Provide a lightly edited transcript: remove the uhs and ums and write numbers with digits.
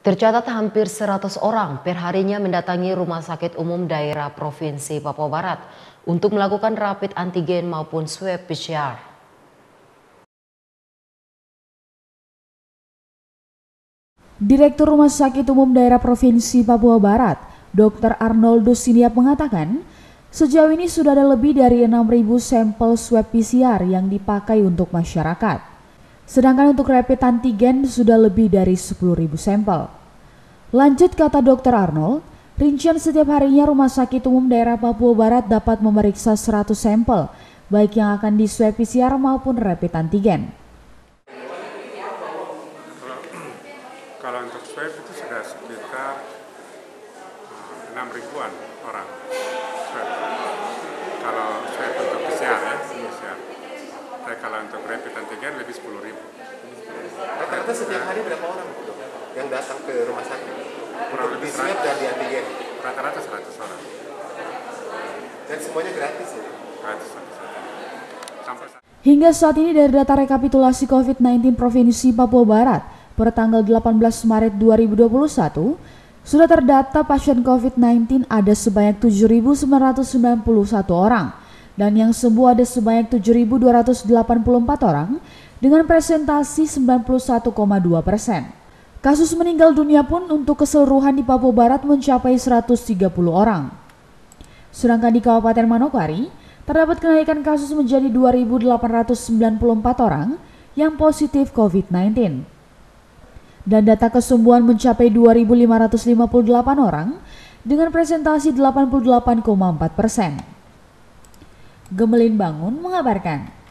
Tercatat hampir 100 orang perharinya mendatangi Rumah Sakit Umum Daerah Provinsi Papua Barat untuk melakukan rapid antigen maupun swab PCR. Direktur Rumah Sakit Umum Daerah Provinsi Papua Barat, Dr. Arnoldus Siniap mengatakan, sejauh ini sudah ada lebih dari 6.000 sampel swab PCR yang dipakai untuk masyarakat. Sedangkan untuk rapid antigen sudah lebih dari 10.000 sampel. Lanjut kata Dr. Arnold, rincian setiap harinya Rumah Sakit Umum Daerah Papua Barat dapat memeriksa 100 sampel, baik yang akan di swab PCR maupun rapid antigen. Kalau untuk swab itu sudah sekitar 6.000-an orang swab. Kalau swab untuk PCR ya, PCR. Tapi kalau untuk rapid antigen lebih 10.000. Rata-rata setiap hari berapa orang yang datang ke rumah sakit? Kurang lebih di swab dan di antigen. Rata-rata 100 orang. Dan semuanya gratis ya? Gratis sampai Hingga saat ini dari data rekapitulasi COVID-19 Provinsi Papua Barat per tanggal 18 Maret 2021, sudah terdata pasien COVID-19 ada sebanyak 7.991 orang dan yang sembuh ada sebanyak 7.284 orang dengan presentasi 91,2%. Kasus meninggal dunia pun untuk keseluruhan di Papua Barat mencapai 130 orang. Sedangkan di Kabupaten Manokwari, terdapat kenaikan kasus menjadi 2.894 orang yang positif COVID-19. Dan data kesembuhan mencapai 2.558 orang dengan presentasi 88,4%. Gemelin Bangun mengabarkan.